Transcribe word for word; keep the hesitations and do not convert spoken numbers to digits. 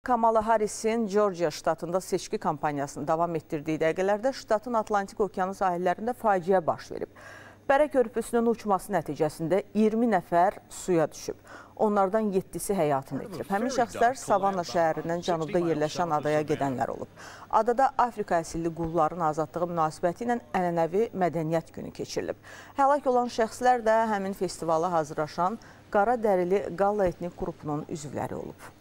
Kamala Harris'in Georgia ştatında seçki kampanyasını davam etdirdiyi dəqiqələrdə ştatın Atlantik Okeanı sahillərində faciə baş verib. Bərə körpüsünün uçması nəticəsində iyirmi nəfər suya düşüb. Onlardan yeddisi həyatını itirib. Həmin şəxslər Savannah şəhərindən cənubda yerləşən adaya gedənlər olub. Adada Afrika əsilli qulların azadlığı münasibəti ilə ənənəvi mədəniyyət günü keçirilib. Həlak olan şəxslər də həmin festivala hazırlaşan qara dərili Qalla etnik qrupunun üzvləri olub.